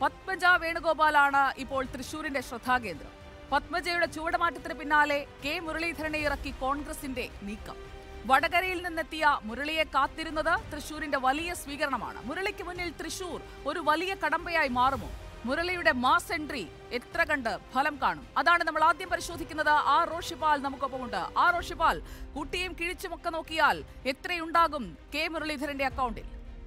പത്മജ വേണുഗോപാലാണ് ഇപ്പോൾ തൃശൂരിന്റെ ശ്രദ്ധാകേന്ദ്രം. പത്മജയുടെ ചുവടുമാറ്റത്തിന് പിന്നാലെ കെ മുരളീധരനെ ഇറക്കി കോൺഗ്രസിന്റെ നീക്കം. വടകരയിൽ നിന്നെത്തിയ മുരളിയെ കാത്തിരുന്നത് തൃശൂരിന്റെ വലിയ സ്വീകരണമാണ്. മുരളിക്ക് മുന്നിൽ തൃശൂർ ഒരു വലിയ കടമ്പയായി മാറുമോ? മുരളിയുടെ മാസ് എൻട്രി എത്ര കണ്ട് ഫലം കാണും? അതാണ് നമ്മൾ ആദ്യം പരിശോധിക്കുന്നത്. ആർ റോഷിപാൽ നമുക്കൊപ്പമുണ്ട്. ആർ റോഷിപാൽ, കുട്ടിയും കിഴിച്ചുമൊക്കെ നോക്കിയാൽ എത്രയുണ്ടാകും കെ മുരളീധരന്റെ അക്കൗണ്ടിൽ?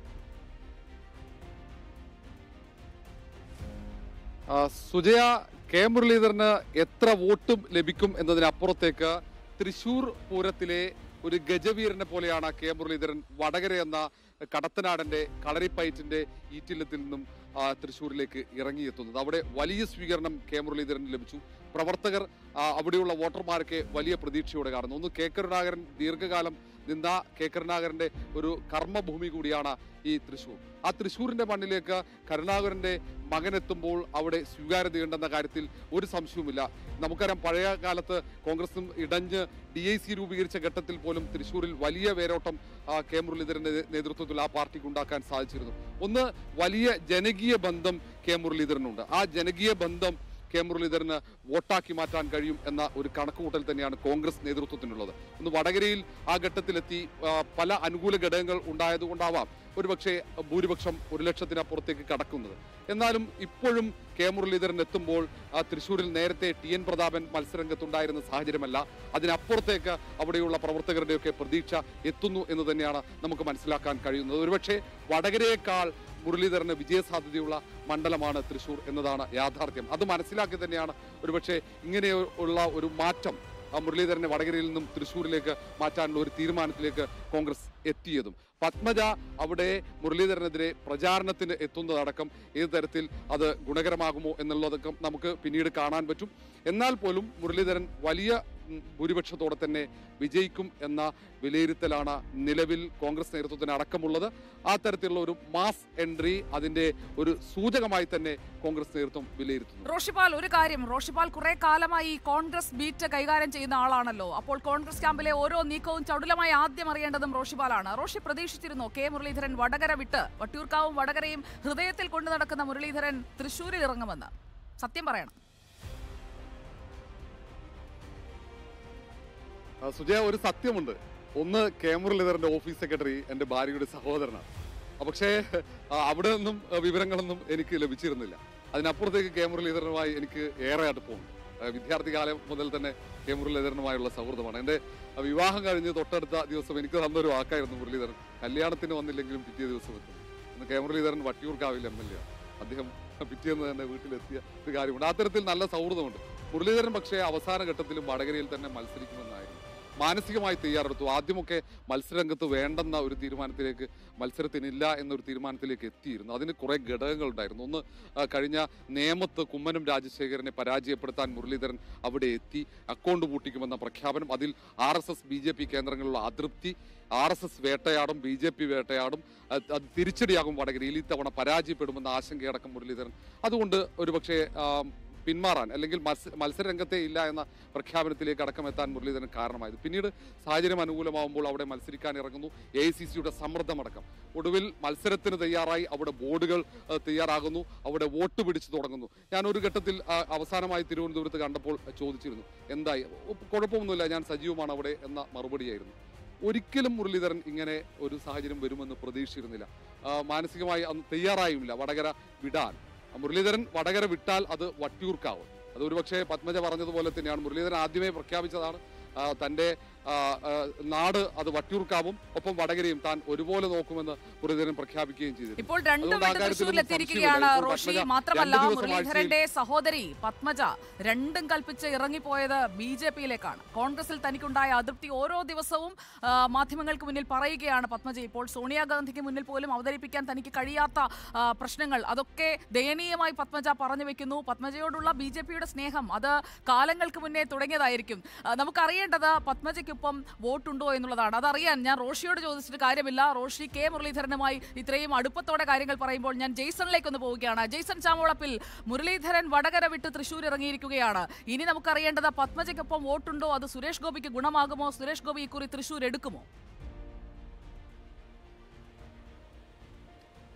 സുജയ, കെ മുരളീധരന് എത്ര വോട്ടും ലഭിക്കും എന്നതിനപ്പുറത്തേക്ക് തൃശൂർ പൂരത്തിലെ ഒരു ഗജവീരനെ പോലെയാണ് കെ മുരളീധരൻ വടകര എന്ന കടത്തനാടന്റെ കളരിപ്പയറ്റിന്റെ ഈറ്റില്ലത്തിൽ നിന്നും തൃശ്ശൂരിലേക്ക് ഇറങ്ങിയെത്തുന്നത്. അവിടെ വലിയ സ്വീകരണം കെ മുരളീധരന് ലഭിച്ചു. പ്രവർത്തകർ അവിടെയുള്ള വോട്ടർമാർക്ക് വലിയ പ്രതീക്ഷയോടെ കാണുന്നു. ഒന്ന്, കെ കരുണാകരൻ ദീർഘകാലം നിന്ന കെ കരുണാകരന്റെ ഒരു കർമ്മഭൂമി കൂടിയാണ് ഈ തൃശ്ശൂർ. ആ തൃശ്ശൂരിന്റെ മണ്ണിലേക്ക് കരുണാകരന്റെ മകനെത്തുമ്പോൾ അവിടെ സ്വീകാര്യതയുണ്ടെന്ന കാര്യത്തിൽ ഒരു സംശയവുമില്ല. നമുക്കറിയാം, പഴയ കാലത്ത് കോൺഗ്രസും ഇടഞ്ഞ് DIC രൂപീകരിച്ച ഘട്ടത്തിൽ പോലും തൃശ്ശൂരിൽ വലിയ വേരോട്ടം കെ മുരളീധരന്റെ നേതൃത്വത്തിൽ ആ പാർട്ടിക്ക് ഉണ്ടാക്കാൻ സാധിച്ചിരുന്നു. ഒന്ന്, വലിയ ജനകീയ ബന്ധം കെ മുരളീധരനുണ്ട്. ആ ജനകീയ ബന്ധം കെ മുരളീധരന് വോട്ടാക്കി മാറ്റാൻ കഴിയും എന്ന ഒരു കണക്കുകൂട്ടൽ തന്നെയാണ് കോൺഗ്രസ് നേതൃത്വത്തിനുള്ളത്. ഒന്ന്, വടകരയിൽ ആ ഘട്ടത്തിലെത്തി പല അനുകൂല ഘടകങ്ങൾ ഉണ്ടായതുകൊണ്ടാവാം ഒരുപക്ഷെ ഭൂരിപക്ഷം 1 ലക്ഷത്തിനപ്പുറത്തേക്ക് കടക്കുന്നത്. എന്നാലും ഇപ്പോഴും കെ മുരളീധരൻ എത്തുമ്പോൾ തൃശ്ശൂരിൽ നേരത്തെ TN പ്രതാപൻ മത്സരരംഗത്തുണ്ടായിരുന്ന സാഹചര്യമല്ല. അതിനപ്പുറത്തേക്ക് അവിടെയുള്ള പ്രവർത്തകരുടെയൊക്കെ പ്രതീക്ഷ എത്തുന്നു എന്ന് തന്നെയാണ് നമുക്ക് മനസ്സിലാക്കാൻ കഴിയുന്നത്. ഒരുപക്ഷെ വടകരയേക്കാൾ മുരളീധരന് വിജയസാധ്യതയുള്ള മണ്ഡലമാണ് തൃശ്ശൂർ എന്നതാണ് യാഥാർത്ഥ്യം. അത് മനസ്സിലാക്കി തന്നെയാണ് ഒരുപക്ഷെ ഇങ്ങനെയുള്ള ഒരു മാറ്റം മുരളീധരനെ വടകരയിൽ നിന്നും തൃശ്ശൂരിലേക്ക് മാറ്റാനുള്ള ഒരു തീരുമാനത്തിലേക്ക് കോൺഗ്രസ് എത്തിയതും. പത്മജ അവിടെ മുരളീധരനെതിരെ പ്രചാരണത്തിന് എത്തുന്നതടക്കം ഏത് തരത്തിൽ അത് ഗുണകരമാകുമോ എന്നുള്ളതൊക്കെ നമുക്ക് പിന്നീട് കാണാൻ പറ്റും. എന്നാൽ പോലും മുരളീധരൻ വലിയ ഭൂരിപക്ഷത്തോടെ തന്നെ വിജയിക്കും എന്ന വിലയിരുത്തലാണ് നിലവിൽ കോൺഗ്രസ് നേതൃത്വത്തിന് അടക്കമുള്ളത്. ആ തരത്തിലുള്ള ഒരു മാസ് എൻട്രി അതിന്റെ ഒരു സൂചകമായി തന്നെ കോൺഗ്രസ് നേതൃത്വം വിലയിരുത്തുന്നു. റോഷിപാൽ, ഒരു കാര്യം, റോഷിപാൽ കുറെ കാലമായി കോൺഗ്രസ് ബീറ്റ് കൈകാര്യം ചെയ്യുന്ന ആളാണല്ലോ. അപ്പോൾ കോൺഗ്രസ് ക്യാമ്പിലെ ഓരോ നീക്കവും ചടുലമായി ആദ്യം അറിയേണ്ടതും റോഷിപാലാണ്. റോഷി പ്രതീക്ഷിച്ചിരുന്നോ കെ മുരളീധരൻ വടകര വിട്ട്, വട്ടിയൂർക്കാവും വടകരയും ഹൃദയത്തിൽ കൊണ്ടു നടക്കുന്ന മുരളീധരൻ തൃശ്ശൂരിൽ ഇറങ്ങുമെന്ന്? സത്യം പറയണം. സുജയ, ഒരു സത്യമുണ്ട്. ഒന്ന്, കെ മുരളീധരന്റെ ഓഫീസ് സെക്രട്ടറി എൻ്റെ ഭാര്യയുടെ സഹോദരനാണ്. പക്ഷേ അവിടെ നിന്നും വിവരങ്ങളൊന്നും എനിക്ക് ലഭിച്ചിരുന്നില്ല. അതിനപ്പുറത്തേക്ക് കെ മുരളീധരനുമായി എനിക്ക് ഏറെ അടുപ്പമുണ്ട്. വിദ്യാർത്ഥി കാലം മുതൽ തന്നെ കെ മുരളീധരനുമായുള്ള സൗഹൃദമാണ്. എൻ്റെ വിവാഹം കഴിഞ്ഞ് തൊട്ടടുത്ത ദിവസം എനിക്ക് തന്നൊരു വാക്കായിരുന്നു മുരളീധരൻ കല്യാണത്തിന് വന്നില്ലെങ്കിലും പിറ്റേ ദിവസം എത്തും. ഇന്ന് കെ മുരളീധരൻ വട്ടിയൂർക്കാവിൽ MLA ആണ്. അദ്ദേഹം പിറ്റേന്ന് തന്നെ വീട്ടിലെത്തിയ ഒരു കാര്യമുണ്ട്. അത്തരത്തിൽ നല്ല സൗഹൃദമുണ്ട്. മുരളീധരൻ പക്ഷേ അവസാന ഘട്ടത്തിലും വടകരയിൽ തന്നെ മത്സരിക്കുമെന്നായിരുന്നു മാനസികമായി തയ്യാറെടുത്തു. ആദ്യമൊക്കെ മത്സരരംഗത്ത് വേണ്ടെന്ന ഒരു തീരുമാനത്തിലേക്ക്, മത്സരത്തിനില്ല എന്നൊരു തീരുമാനത്തിലേക്ക് എത്തിയിരുന്നു. അതിന് കുറേ ഘടകങ്ങളുണ്ടായിരുന്നു. ഒന്ന്, കഴിഞ്ഞ നേമത്ത് കുമ്മനം രാജശേഖരനെ പരാജയപ്പെടുത്താൻ മുരളീധരൻ അവിടെ എത്തി. അക്കൗണ്ട് പൂട്ടിക്കുമെന്ന പ്രഖ്യാപനം, അതിൽ RSS BJP കേന്ദ്രങ്ങളിലുള്ള അതൃപ്തി, RSS വേട്ടയാടും, BJP വേട്ടയാടും, അത് തിരിച്ചടിയാകും വടകരയിൽ, ഇത്തവണ പരാജയപ്പെടുമെന്ന ആശങ്കയടക്കം മുരളീധരൻ. അതുകൊണ്ട് ഒരുപക്ഷെ പിന്മാറാൻ അല്ലെങ്കിൽ മത്സരരംഗത്തെ ഇല്ല എന്ന പ്രഖ്യാപനത്തിലേക്ക് അടക്കം എത്താൻ മുരളീധരൻ കാരണമായത്. പിന്നീട് സാഹചര്യം അനുകൂലമാകുമ്പോൾ അവിടെ മത്സരിക്കാൻ ഇറങ്ങുന്നു. AICCയുടെ സമ്മർദ്ദമടക്കം. ഒടുവിൽ മത്സരത്തിന് തയ്യാറായി അവിടെ ബോർഡുകൾ തയ്യാറാകുന്നു, അവിടെ വോട്ട് പിടിച്ചു തുടങ്ങുന്നു. ഞാൻ ഒരു ഘട്ടത്തിൽ അവസാനമായി തിരുവനന്തപുരത്ത് കണ്ടപ്പോൾ ചോദിച്ചിരുന്നു, എന്തായി? കുഴപ്പമൊന്നുമില്ല, ഞാൻ സജീവമാണ് അവിടെ എന്ന മറുപടിയായിരുന്നു. ഒരിക്കലും മുരളീധരൻ ഇങ്ങനെ ഒരു സാഹചര്യം വരുമെന്ന് പ്രതീക്ഷിച്ചിരുന്നില്ല. മാനസികമായി അന്ന് തയ്യാറായുമില്ല വടകര വിടാൻ. മുരളീധരൻ വടകര വിട്ടാൽ അത് വട്ടിയൂർക്കാവും. അത് ഒരുപക്ഷെ പത്മജ പറഞ്ഞതുപോലെ തന്നെയാണ്. മുരളീധരൻ ആദ്യമേ പ്രഖ്യാപിച്ചതാണ് തൻ്റെ നാട് അത് വട്ടിയൂർക്കാവും, ഒപ്പം വടകരയും താൻ ഒരുപോലെ നോക്കുമെന്ന് മുരളീധരൻ പ്രഖ്യാപിക്കുകയും ചെയ്തു. ഇപ്പോൾ തൃശ്ശൂരിലെത്തിയിരിക്കുകയാണ് റോഷി. മാത്രമല്ല, മുരളീധരന്റെ സഹോദരി പത്മജ രണ്ടും കൽപ്പിച്ച് ഇറങ്ങിപ്പോയത് BJPയിലേക്കാണ്. കോൺഗ്രസിൽ തനിക്കുണ്ടായ അതൃപ്തി ഓരോ ദിവസവും മാധ്യമങ്ങൾക്ക് മുന്നിൽ പറയുകയാണ് പത്മജ. ഇപ്പോൾ സോണിയാഗാന്ധിക്ക് മുന്നിൽ പോലും അവതരിപ്പിക്കാൻ തനിക്ക് കഴിയാത്ത പ്രശ്നങ്ങൾ, അതൊക്കെ ദയനീയമായി പത്മജ പറഞ്ഞു വെക്കുന്നു. പത്മജയോടുള്ള BJPയുടെ സ്നേഹം അത് കാലങ്ങൾക്ക് മുന്നേ തുടങ്ങിയതായിരിക്കും. നമുക്കറിയേണ്ടത് പത്മജയ്ക്കൊപ്പം വോട്ടുണ്ടോ എന്നുള്ളതാണ്. അതറിയാൻ ഞാൻ റോഷിയോട് ചോദിച്ചിട്ട് കാര്യമില്ല. റോഷി കെ മുരളീധരനുമായി ഇത്രയും അടുപ്പത്തോടെ കാര്യങ്ങൾ പറയുമ്പോൾ ഞാൻ ജെയ്സണിലേക്കൊന്ന് പോവുകയാണ്. ജെയ്സൺ ചാമോളപ്പിൽ, മുരളീധരൻ വടകര വിട്ട് തൃശ്ശൂർ ഇറങ്ങിയിരിക്കുകയാണ്. ഇനി നമുക്കറിയേണ്ടത് പത്മജയ്ക്കൊപ്പം വോട്ടുണ്ടോ, അത് സുരേഷ് ഗോപിക്ക് ഗുണമാകുമോ, സുരേഷ് ഗോപി ഇക്കുറി തൃശ്ശൂർ എടുക്കുമോ?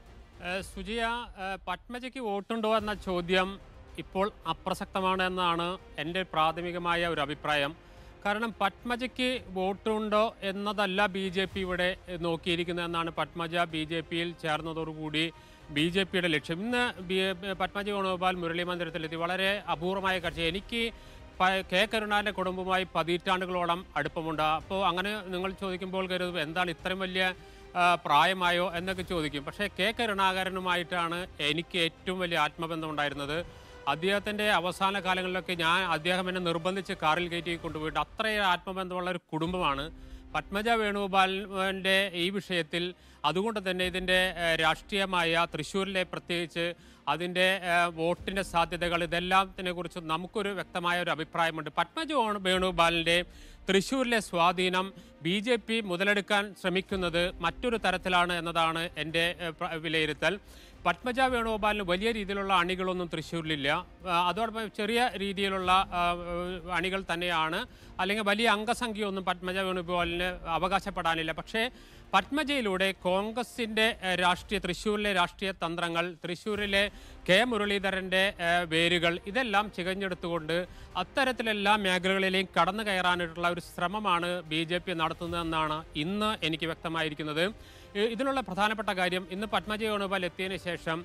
സുജിയ, പത്മജയ്ക്ക് വോട്ടുണ്ടോ എന്ന ചോദ്യം ഇപ്പോൾ അപ്രസക്തമാണ് എന്നാണ് എൻ്റെ പ്രാഥമികമായ ഒരു അഭിപ്രായം. കാരണം പത്മജയ്ക്ക് വോട്ടുണ്ടോ എന്നതല്ല BJP ഇവിടെ നോക്കിയിരിക്കുന്നതെന്നാണ്. പത്മജ BJPയിൽ ചേർന്നതോടുകൂടി BJPയുടെ ലക്ഷ്യം. ഇന്ന് പത്മജ വേണുഗോപാൽ മുരളി മന്ദിരത്തിലെത്തി. വളരെ അപൂർവമായ കാഴ്ച. എനിക്ക് കെ കരുണാകരൻ്റെ കുടുംബവുമായി 10 പതിറ്റാണ്ടുകളോളം അടുപ്പമുണ്ട്. അപ്പോൾ അങ്ങനെ നിങ്ങൾ ചോദിക്കുമ്പോൾ കരുതും എന്താണ് ഇത്രയും വലിയ പ്രായമായോ എന്നൊക്കെ ചോദിക്കും. പക്ഷേ കെ കരുണാകരനുമായിട്ടാണ് എനിക്ക് ഏറ്റവും വലിയ ആത്മബന്ധം ഉണ്ടായിരുന്നത്. അദ്ദേഹത്തിൻ്റെ അവസാന കാലങ്ങളിലൊക്കെ അദ്ദേഹം എന്നെ നിർബന്ധിച്ച് കാറിൽ കയറ്റി കൊണ്ടുപോയിട്ട് അത്രയും ആത്മബന്ധമുള്ള ഒരു കുടുംബമാണ് പത്മജ വേണുഗോപാലിൻ്റെ ഈ വിഷയത്തിൽ. അതുകൊണ്ട് തന്നെ ഇതിൻ്റെ രാഷ്ട്രീയമായ തൃശ്ശൂരിലെ പ്രത്യേകിച്ച് അതിൻ്റെ വോട്ടിൻ്റെ സാധ്യതകൾ ഇതെല്ലാത്തിനെ കുറിച്ച് നമുക്കൊരു വ്യക്തമായ ഒരു അഭിപ്രായമുണ്ട്. പത്മജ വേണുഗോപാലിൻ്റെ തൃശ്ശൂരിലെ സ്വാധീനം BJP മുതലെടുക്കാൻ ശ്രമിക്കുന്നത് മറ്റൊരു തരത്തിലാണ് എന്നതാണ് എൻ്റെ വിലയിരുത്തൽ. പത്മജ വേണുഗോപാലിന് വലിയ രീതിയിലുള്ള അണികളൊന്നും തൃശ്ശൂരിലില്ല. അതോടൊപ്പം ചെറിയ രീതിയിലുള്ള അണികൾ തന്നെയാണ്, അല്ലെങ്കിൽ വലിയ അംഗസംഖ്യയൊന്നും പത്മജ വേണുഗോപാലിന് അവകാശപ്പെടാനില്ല. പക്ഷേ പത്മജയിലൂടെ കോൺഗ്രസിൻ്റെ തൃശ്ശൂരിലെ രാഷ്ട്രീയ തന്ത്രങ്ങൾ, തൃശ്ശൂരിലെ കെ മുരളീധരൻ്റെ വേരുകൾ ഇതെല്ലാം ചികഞ്ഞെടുത്തുകൊണ്ട് അത്തരത്തിലെല്ലാ മേഖലകളിലെയും കടന്നു കയറാനായിട്ടുള്ള ഒരു ശ്രമമാണ് BJP നടത്തുന്നതെന്നാണ് ഇന്ന് എനിക്ക് വ്യക്തമായിരിക്കുന്നത്. ഇതിലുള്ള പ്രധാനപ്പെട്ട കാര്യം, ഇന്ന് പത്മജ വേണുഗോപാൽ എത്തിയതിനു ശേഷം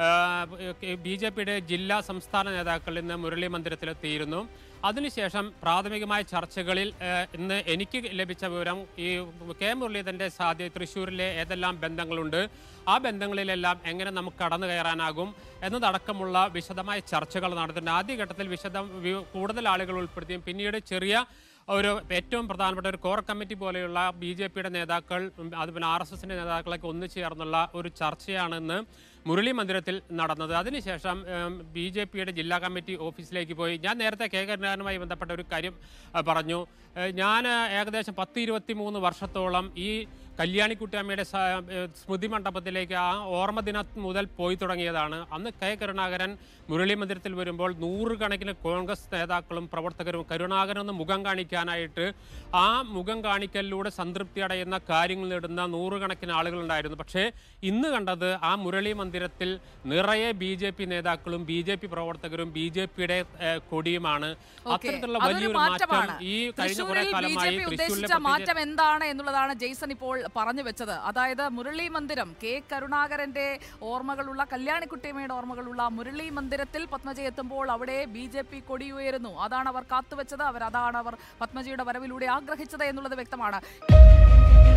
BJPയുടെ ജില്ലാ സംസ്ഥാന നേതാക്കൾ ഇന്ന് മുരളി മന്ദിരത്തിലെത്തിയിരുന്നു. അതിനുശേഷം പ്രാഥമികമായ ചർച്ചകളിൽ ഇന്ന് എനിക്ക് ലഭിച്ച വിവരം, ഈ കെ മുരളീധരൻ്റെ തൃശ്ശൂരിലെ ഏതെല്ലാം ബന്ധങ്ങളുണ്ട്, ആ ബന്ധങ്ങളിലെല്ലാം എങ്ങനെ നമുക്ക് കടന്നു കയറാനാകും എന്നതടക്കമുള്ള വിശദമായ ചർച്ചകൾ നടത്തുന്നുണ്ട്. ആദ്യഘട്ടത്തിൽ കൂടുതൽ ആളുകൾ ഉൾപ്പെടുത്തിയും പിന്നീട് ചെറിയ ഏറ്റവും പ്രധാനപ്പെട്ട ഒരു കോർ കമ്മിറ്റി പോലെയുള്ള BJPയുടെ നേതാക്കൾ, അതുപോലെ RSSൻ്റെ നേതാക്കളൊക്കെ ഒന്നിച്ചു ചേർന്നുള്ള ഒരു ചർച്ചയാണ് ഇന്ന് മുരളി മന്ദിരത്തിൽ നടന്നത്. അതിനുശേഷം BJPയുടെ ജില്ലാ കമ്മിറ്റി ഓഫീസിലേക്ക് പോയി. ഞാൻ നേരത്തെ കെ കരുണാകരനുമായി ബന്ധപ്പെട്ട ഒരു കാര്യം പറഞ്ഞു. ഞാൻ ഏകദേശം 10-23 വർഷത്തോളം ഈ കല്യാണിക്കുട്ടിയമ്മയുടെ സ്മൃതി മണ്ഡപത്തിലേക്ക് ആ ഓർമ്മ ദിനം മുതൽ പോയി തുടങ്ങിയതാണ്. അന്ന് കെ കരുണാകരൻ മുരളി മന്ദിരത്തിൽ വരുമ്പോൾ നൂറുകണക്കിന് കോൺഗ്രസ് നേതാക്കളും പ്രവർത്തകരും കരുണാകരന് മുഖം കാണിക്കാനായിട്ട് ആ മുഖം കാണിക്കലിലൂടെ സംതൃപ്തി അടയുന്ന കാര്യങ്ങൾ നേടുന്ന നൂറുകണക്കിന് ആളുകളുണ്ടായിരുന്നു. പക്ഷേ ഇന്ന് കണ്ടത് ആ മുരളി മന്ദിരത്തിൽ നിറയെ BJP നേതാക്കളും BJP പ്രവർത്തകരും BJPയുടെ കൊടിയുമാണ്. അത്തരത്തിലുള്ള വലിയൊരു മാറ്റം ഈ കഴിഞ്ഞ കുറെ കാലമായി ഉദ്ദേശിച്ച മാറ്റം എന്താണ് എന്നുള്ളതാണ് ജെയ്സൺ ഇപ്പോൾ പറഞ്ഞു വെച്ചത്. അതായത് മുരളി മന്ദിരം, കെ കരുണാകരന്റെ ഓർമ്മകളുള്ള, കല്യാണിക്കുട്ടിയമ്മയുടെ ഓർമ്മകളുള്ള മുരളി മന്ദിരത്തിൽ പത്മജ എത്തുമ്പോൾ അവിടെ BJP കൊടി ഉയരുന്നു. അതാണ് അവർ കാത്തുവെച്ചത്, അതാണ് അവർ പത്മജയുടെ വരവിലൂടെ ആഗ്രഹിച്ചത് എന്നുള്ളത് വ്യക്തമാണ്.